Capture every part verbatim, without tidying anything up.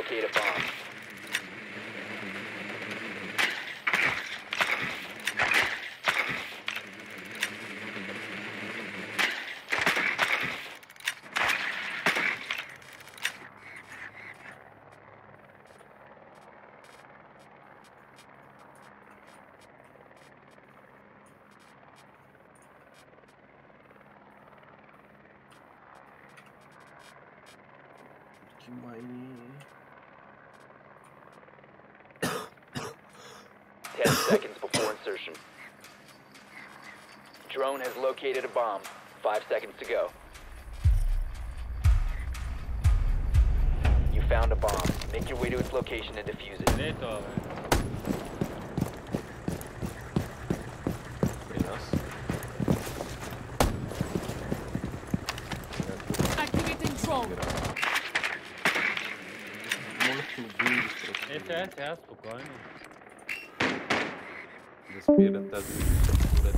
locate a bomb. Ten seconds before insertion. Drone has located a bomb. Five seconds to go. You found a bomb. Make your way to its location and defuse it. Activating drone. Е, тя, тя, спокойно. Да спира тази полета.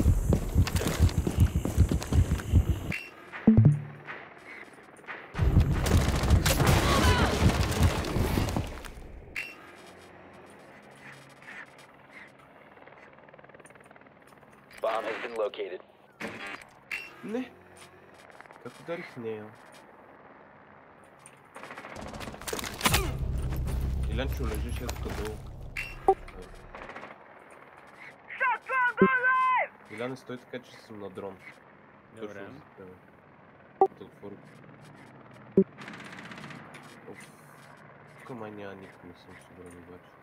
Bomb has been located. Не. Как ударих в нея? Илянчо лежиш ето тук долу. Иляне, стой така, че съм на дрон. Добре. Да отворя. Тук май няма никой, не съм сигурен обаче.